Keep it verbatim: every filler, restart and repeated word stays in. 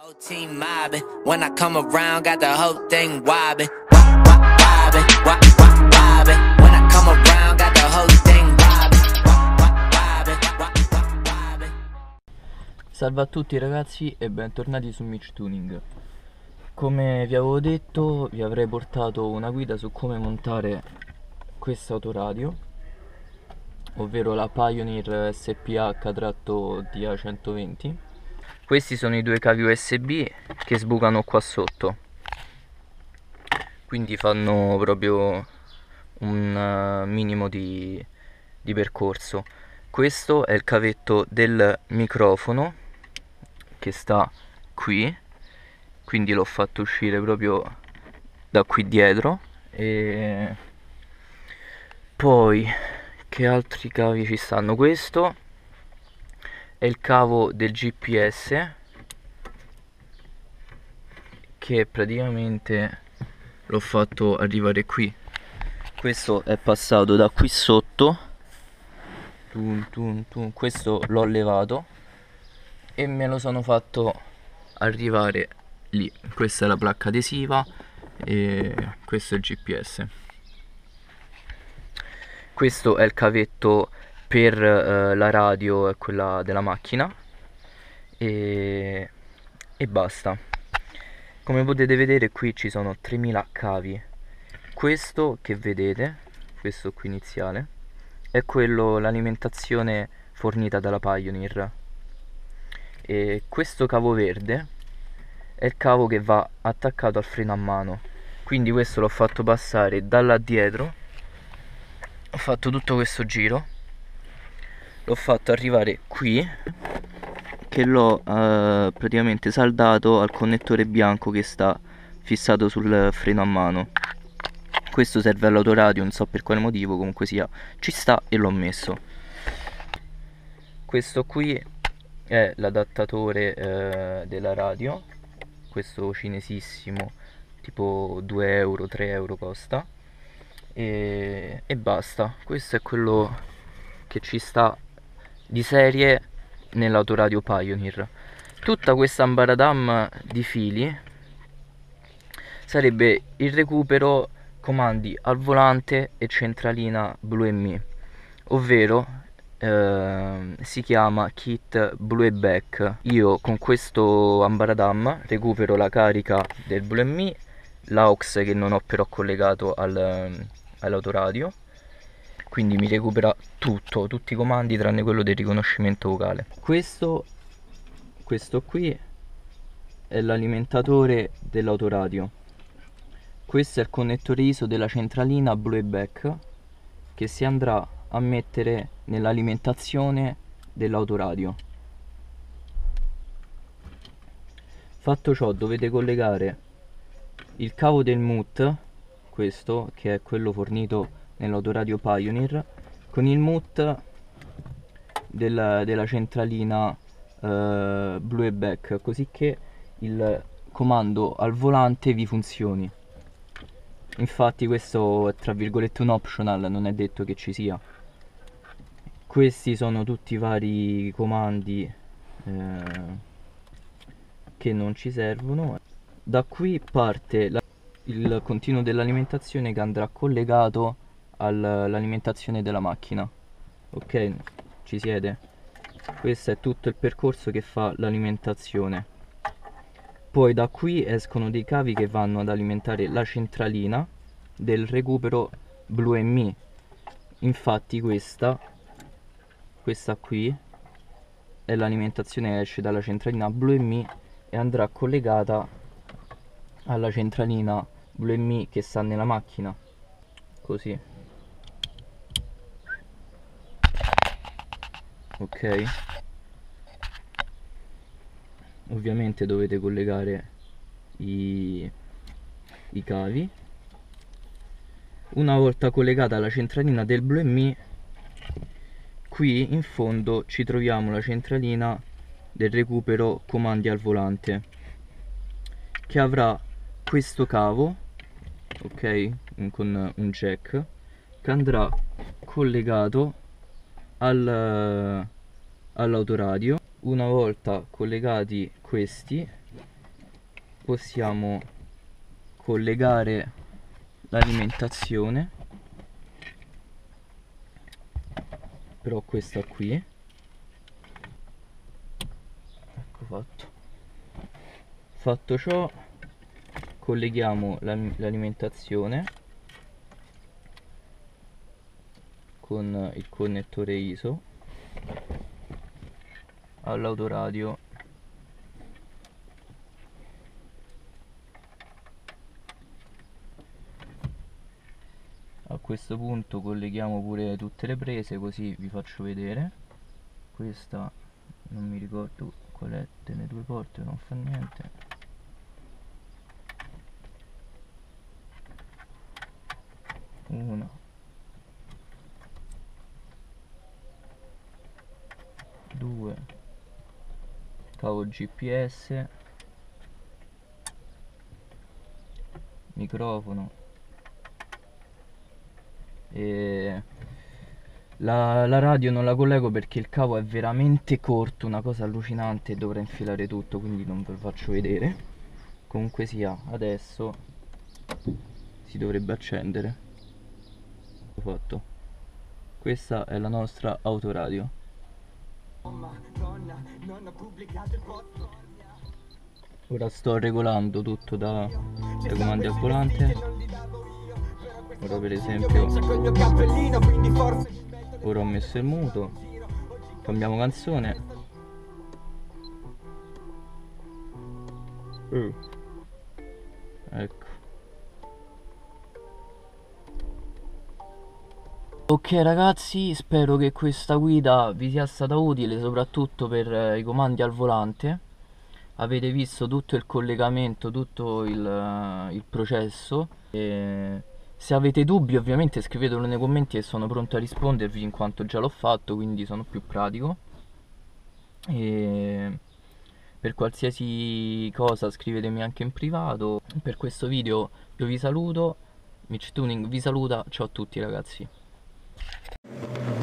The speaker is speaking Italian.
Team mobbing. When I come around, got the whole thing wobbing. Wop, wop, wobbing, wop, wop, wobbing. When I come around, got the whole thing wobbing. Wop, wop, wobbing, wop, wop, wobbing. Salve a tutti ragazzi e bentornati su Mitch Tuning. Come vi avevo detto, vi avrei portato una guida su come montare questo autoradio, ovvero la Pioneer S P H-D A centoventi. Questi sono i due cavi U S B che sbucano qua sotto, quindi fanno proprio un uh, minimo di, di percorso. Questo è il cavetto del microfono che sta qui, quindi l'ho fatto uscire proprio da qui dietro. E poi che altri cavi ci stanno? Questo è il cavo del G P S, che praticamente l'ho fatto arrivare qui. Questo è passato da qui sotto, tum, tum, tum. Questo l'ho levato e me lo sono fatto arrivare lì. Questa è la placca adesiva e questo è il G P S. Questo è il cavetto per uh, la radio e quella della macchina e, e basta. Come potete vedere qui ci sono tremila cavi. Questo che vedete, questo qui iniziale, è quello, l'alimentazione fornita dalla Pioneer, e questo cavo verde è il cavo che va attaccato al freno a mano. Quindi questo l'ho fatto passare da là dietro, ho fatto tutto questo giro, l'ho fatto arrivare qui, che l'ho uh, praticamente saldato al connettore bianco che sta fissato sul freno a mano. Questo serve all'autoradio, non so per quale motivo, comunque sia ci sta e l'ho messo. Questo qui è l'adattatore uh, della radio, questo cinesissimo, tipo due euro, tre euro costa, e, e basta. Questo è quello che ci sta di serie nell'autoradio Pioneer. Tutta questa ambaradam di fili sarebbe il recupero comandi al volante e centralina Blue M I, ovvero eh, si chiama kit Blue Back. Io con questo ambaradam recupero la carica del Blue M I, l'A U X che non ho però collegato al, all'autoradio, quindi mi recupera tutto, tutti i comandi tranne quello del riconoscimento vocale. Questo, questo qui è l'alimentatore dell'autoradio. Questo è il connettore I S O della centralina Blue Back che si andrà a mettere nell'alimentazione dell'autoradio. Fatto ciò, dovete collegare il cavo del M U T, questo che è quello fornito nell'autoradio Pioneer, con il M U T della, della centralina uh, Blue Back, così che il comando al volante vi funzioni. Infatti questo è tra virgolette un optional, non è detto che ci sia. Questi sono tutti i vari comandi eh, che non ci servono. Da qui parte la, il continuo dell'alimentazione che andrà collegato all'alimentazione della macchina. Ok, ci siete? Questo è tutto il percorso che fa l'alimentazione. Poi da qui escono dei cavi che vanno ad alimentare la centralina del recupero Blue M I. Infatti questa questa qui è l'alimentazione che esce dalla centralina Blue M I e andrà collegata alla centralina Blue M I che sta nella macchina, così. Ok, ovviamente dovete collegare i, i cavi. Una volta collegata alla centralina del Blue M I, qui in fondo ci troviamo la centralina del recupero comandi al volante, che avrà questo cavo, ok, con un jack, che andrà collegato al, all'autoradio. Una volta collegati questi, possiamo collegare l'alimentazione, però questa qui, ecco fatto. Fatto ciò, colleghiamo l'alimentazione con il connettore I S O all'autoradio. A questo punto colleghiamo pure tutte le prese, così vi faccio vedere. Questa non mi ricordo qual è delle due porte, non fa niente. Una, due, cavo G P S, microfono. E la, la radio non la collego perché il cavo è veramente corto, una cosa allucinante, dovrei infilare tutto, quindi non ve lo faccio vedere. Comunque sia, adesso si dovrebbe accendere. Ho fatto. Questa è la nostra autoradio. Ora sto regolando tutto da, dai comandi al volante. Ora per esempio, ora ho messo il muto, cambiamo canzone. uh. Ecco. Ok ragazzi, spero che questa guida vi sia stata utile, soprattutto per eh, i comandi al volante. Avete visto tutto il collegamento, tutto il, uh, il processo. E se avete dubbi ovviamente scrivetelo nei commenti e sono pronto a rispondervi, in quanto già l'ho fatto, quindi sono più pratico. E per qualsiasi cosa scrivetemi anche in privato. Per questo video io vi saluto, Mitch Tuning vi saluta, ciao a tutti ragazzi.